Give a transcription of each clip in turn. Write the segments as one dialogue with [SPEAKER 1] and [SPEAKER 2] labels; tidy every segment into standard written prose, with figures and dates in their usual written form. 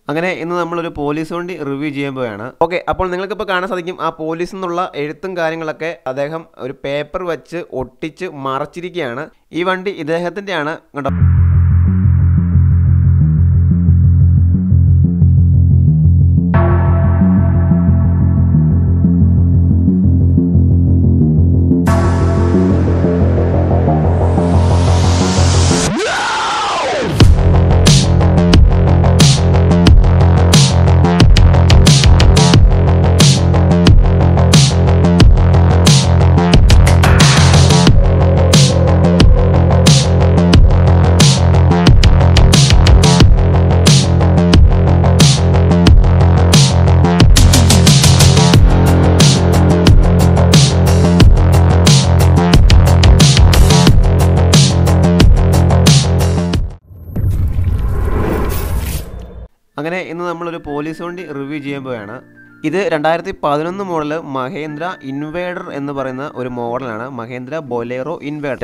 [SPEAKER 1] അങ്ങനെ ഇന്ന് നമ്മളൊരു പോലീസ് വണ്ടി റിവ്യൂ ചെയ്യാൻ പോവുകയാണ്. ഓക്കെ, അപ്പോൾ നിങ്ങൾക്കിപ്പോൾ കാണാൻ സാധിക്കും ആ പോലീസ് എന്നുള്ള എഴുത്തും കാര്യങ്ങളൊക്കെ അദ്ദേഹം ഒരു പേപ്പർ വെച്ച് ഒട്ടിച്ച് മറച്ചിരിക്കുകയാണ്. ഈ വണ്ടി ഇദ്ദേഹത്തിൻ്റെയാണ് കേട്ടോ. അങ്ങനെ ഇന്ന് നമ്മളൊരു പോലീസ് വണ്ടി റിവ്യൂ ചെയ്യാൻ പോവുകയാണ്. ഇത് 2011 മോഡൽ മഹേന്ദ്ര ഇൻവേഡർ എന്ന് പറയുന്ന ഒരു മോഡലാണ്. Mahindra Bolero Invader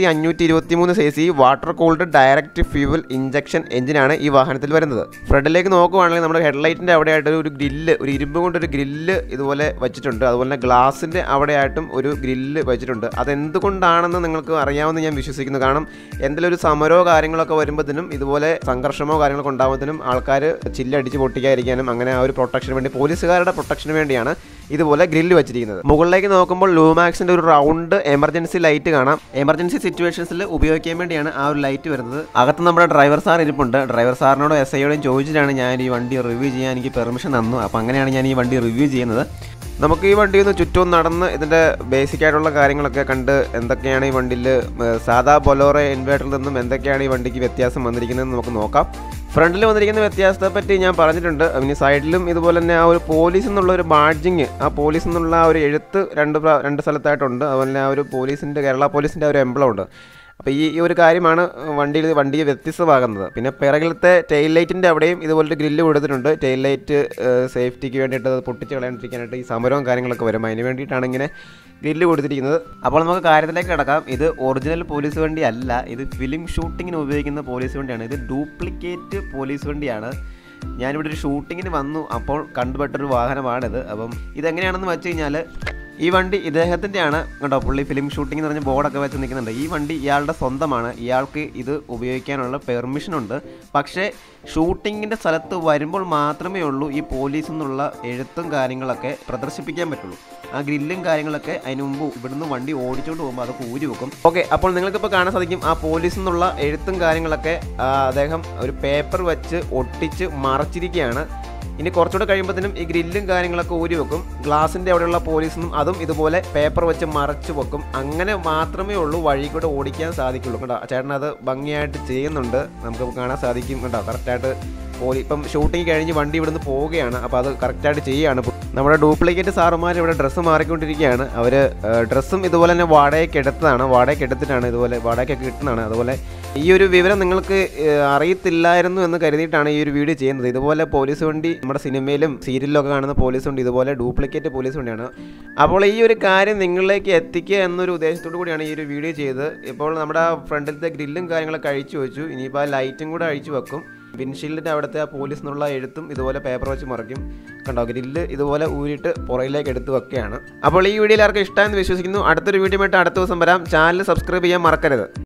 [SPEAKER 1] 2523 cc water cooled direct fuel injection എഞ്ചിനാണ് ഈ വാഹനത്തിൽ വരുന്നത്. ഫ്രണ്ടിലേക്ക് നോക്കുവാണെങ്കിൽ നമ്മുടെ ഹെഡ്ലൈറ്റിൻ്റെ അവിടെയായിട്ട് ഒരു ഗ്രില്ല്, ഒരു ഇരുമ്പ് കൊണ്ടൊരു ഗ്രില്ല് ഇതുപോലെ വെച്ചിട്ടുണ്ട്. അതുപോലെ തന്നെ ഗ്ലാസിൻ്റെ അവിടെയായിട്ടും ഒരു ഗ്രില്ല് വെച്ചിട്ടുണ്ട്. അതെന്തുകൊണ്ടാണെന്ന് നിങ്ങൾക്ക് അറിയാമെന്ന് ഞാൻ വിശ്വസിക്കുന്നു. കാരണം എന്തെങ്കിലും ഒരു സമരമോ കാര്യങ്ങളൊക്കെ വരുമ്പോഴത്തേനും ഇതുപോലെ സംഘർഷമോ കാര്യങ്ങളൊക്കെ ഉണ്ടാകുമ്പോഴത്തേനും ആൾക്കാർ ചില്ലടിച്ച് പൊട്ടിക്കാതിരിക്കാനും അങ്ങനെ ആ ഒരു പ്രൊട്ടക്ഷന് വേണ്ടി, പോലീസുകാരുടെ പ്രൊട്ടക്ഷന് വേണ്ടിയാണ് ഇതുപോലെ ഗ്രില്ല് വെച്ചിരിക്കുന്നത്. മുകളിലേക്ക് നോക്കുമ്പോൾ ലൂമാക്സിന്റെ ഒരു റൗണ്ട് എമർജൻസി ലൈറ്റ് കാണാം. എമർജൻസി സിറ്റുവേഷൻസിൽ ഉപയോഗിക്കാൻ വേണ്ടിയാണ് ആ ഒരു ലൈറ്റ് വരുന്നത്. അകത്ത് നമ്മുടെ ഡ്രൈവർ സാർ ഇരിപ്പുണ്ട്. ഡ്രൈവർ സാറിനോടും SIയോടും ചോദിച്ചിട്ടാണ് ഞാൻ ഈ വണ്ടി റിവ്യൂ ചെയ്യാൻ എനിക്ക് പെർമിഷൻ തന്നു. അപ്പോൾ അങ്ങനെയാണ് ഞാൻ ഈ വണ്ടി റിവ്യൂ ചെയ്യുന്നത്. നമുക്ക് ഈ വണ്ടി ഒന്ന് ചുറ്റും നടന്ന് ഇതിൻ്റെ ബേസിക് ആയിട്ടുള്ള കാര്യങ്ങളൊക്കെ കണ്ട് എന്തൊക്കെയാണ് ഈ വണ്ടിയിൽ സാധാ ബൊലേറോ ഇൻവേർട്ടറിൽ നിന്നും എന്തൊക്കെയാണ് ഈ വണ്ടിക്ക് വ്യത്യാസം വന്നിരിക്കുന്നതെന്ന് നമുക്ക് നോക്കാം. ഫ്രണ്ടിൽ വന്നിരിക്കുന്ന വ്യത്യാസത്തെ പറ്റി ഞാൻ പറഞ്ഞിട്ടുണ്ട്. പിന്നെ സൈഡിലും ഇതുപോലെ തന്നെ ആ ഒരു പോലീസ് എന്നുള്ള ഒരു ബാഡ്ജിങ്, ആ പോലീസ് എന്നുള്ള ആ ഒരു എഴുത്ത് രണ്ട് സ്ഥലത്തായിട്ടുണ്ട്. അതുപോലെ തന്നെ ആ ഒരു പോലീസിൻ്റെ, കേരള പോലീസിൻ്റെ ഒരു എംബ്ലം ഉണ്ട്. അപ്പോൾ ഈ ഒരു കാര്യമാണ് വണ്ടിയെ വ്യത്യസ്തമാകുന്നത്. പിന്നെ പിറകിലത്തെ ടെയിൽ ലൈറ്റിൻ്റെ അവിടെയും ഇതുപോലൊരു ഗ്രില്ല് കൊടുത്തിട്ടുണ്ട്. ടെയിൽ ലൈറ്റ് സേഫ്റ്റിക്ക് വേണ്ടിയിട്ട് അത് പൊട്ടിച്ച് കളയാണ്ടിരിക്കാനായിട്ട് ഈ സമരവും കാര്യങ്ങളൊക്കെ വരും. അതിന് വേണ്ടിയിട്ടാണ് ഇങ്ങനെ ഗ്രില്ല് കൊടുത്തിരിക്കുന്നത്. അപ്പോൾ നമുക്ക് കാര്യത്തിലേക്ക് കിടക്കാം. ഇത് ഒറിജിനൽ പോലീസ് വണ്ടി അല്ല, ഇത് ഫിലിം ഷൂട്ടിങ്ങിന് ഉപയോഗിക്കുന്ന പോലീസ് വണ്ടിയാണ്. ഇത് ഡ്യൂപ്ലിക്കേറ്റ് പോലീസ് വണ്ടിയാണ്. ഞാനിവിടെ ഒരു ഷൂട്ടിങ്ങിന് വന്നു, അപ്പോൾ കണ്ടുപെട്ടൊരു വാഹനമാണിത്. അപ്പം ഇതെങ്ങനെയാണെന്ന് വെച്ച് കഴിഞ്ഞാൽ ഈ വണ്ടി ഇദ്ദേഹത്തിൻ്റെയാണ് കേട്ടോ. പുള്ളി ഫിലിം ഷൂട്ടിംഗ് എന്ന് പറഞ്ഞ ബോർഡൊക്കെ വെച്ച് നിൽക്കുന്നുണ്ട്. ഈ വണ്ടി ഇയാളുടെ സ്വന്തമാണ്. ഇയാൾക്ക് ഇത് ഉപയോഗിക്കാനുള്ള പെർമിഷനുണ്ട്. പക്ഷേ ഷൂട്ടിങ്ങിൻ്റെ സ്ഥലത്ത് വരുമ്പോൾ മാത്രമേ ഉള്ളൂ ഈ പോലീസ് എന്നുള്ള എഴുത്തും കാര്യങ്ങളൊക്കെ പ്രദർശിപ്പിക്കാൻ പറ്റുള്ളൂ. ആ ഗ്രില്ലും കാര്യങ്ങളൊക്കെ അതിന് മുമ്പ് ഇവിടുന്ന് വണ്ടി ഓടിച്ചുകൊണ്ട് പോകുമ്പോൾ അതൊക്കെ ഊരി വെക്കും. ഓക്കെ, അപ്പോൾ നിങ്ങൾക്കിപ്പോൾ കാണാൻ സാധിക്കും ആ പോലീസ് എന്നുള്ള എഴുത്തും കാര്യങ്ങളൊക്കെ അദ്ദേഹം ഒരു പേപ്പർ വെച്ച് ഒട്ടിച്ച് മറച്ചിരിക്കുകയാണ്. ഇനി കുറച്ചുകൂടെ കഴിയുമ്പോഴത്തേനും ഈ ഗ്രില്ലും കാര്യങ്ങളൊക്കെ ഊരി വെക്കും. ഗ്ലാസിൻ്റെ അവിടെയുള്ള പോലീസിനും അതും ഇതുപോലെ പേപ്പർ വെച്ച് മറച്ച് വെക്കും. അങ്ങനെ മാത്രമേ ഉള്ളൂ വഴി കൂടെ ഓടിക്കാൻ സാധിക്കുള്ളൂ കേട്ടോ. ചേട്ടൻ അത് ഭംഗിയായിട്ട് ചെയ്യുന്നുണ്ട്, നമുക്ക് കാണാൻ സാധിക്കും കേട്ടോ. കറക്റ്റായിട്ട് ഇപ്പം ഷൂട്ടിങ് കഴിഞ്ഞ് വണ്ടി ഇവിടുന്ന് പോവുകയാണ്. അപ്പോൾ അത് കറക്റ്റായിട്ട് ചെയ്യുകയാണ്. നമ്മുടെ ഡ്യൂപ്ലിക്കേറ്റ് സാറുമാർ ഇവിടെ ഡ്രസ്സ് മാറിക്കൊണ്ടിരിക്കുകയാണ്. അവർ ഡ്രസ്സും ഇതുപോലെ തന്നെ വാടകയ്ക്ക് എടുത്തിട്ടാണ് ഇതുപോലെ വാടകയ്ക്കൊക്കെ കിട്ടുന്നതാണ്. അതുപോലെ ഈ ഒരു വിവരം നിങ്ങൾക്ക് അറിയത്തില്ലായിരുന്നു എന്ന് കരുതിയിട്ടാണ് ഈ ഒരു വീഡിയോ ചെയ്യുന്നത്. ഇതുപോലെ പോലീസ് വണ്ടി നമ്മുടെ സിനിമയിലും സീരിയലിലൊക്കെ കാണുന്ന പോലീസ് വണ്ടി ഇതുപോലെ ഡ്യൂപ്ലിക്കേറ്റ് പോലീസ് വണ്ടിയാണ്. അപ്പോൾ ഈ ഒരു കാര്യം നിങ്ങളിലേക്ക് എത്തിക്കുക എന്നൊരു ഉദ്ദേശത്തോടു കൂടിയാണ് ഈ ഒരു വീഡിയോ ചെയ്തത്. ഇപ്പോൾ നമ്മുടെ ഫ്രണ്ടിലത്തെ ഗ്രില്ലും കാര്യങ്ങളൊക്കെ അഴിച്ചു വെച്ചു. ഇനിയിപ്പോൾ ആ ലൈറ്റും കൂടെ അഴിച്ചു വെക്കും. വിൻഷീൽഡിൻ്റെ അവിടുത്തെ ആ പോലീസ് എന്നുള്ള എഴുത്തും ഇതുപോലെ പേപ്പർ വെച്ച് മറയ്ക്കും കണ്ടോ. ഗ്രില്ല് ഇതുപോലെ ഊരിയിട്ട് പുറയിലേക്ക് എടുത്ത് വെക്കുകയാണ്. അപ്പോൾ ഈ വീഡിയോയിൽ ആർക്കും ഇഷ്ടമെന്ന് വിശ്വസിക്കുന്നു. അടുത്തൊരു വീഡിയോ ആയിട്ട് അടുത്ത ദിവസം വരാം. ചാനൽ സബ്സ്ക്രൈബ് ചെയ്യാൻ മറക്കരുത്.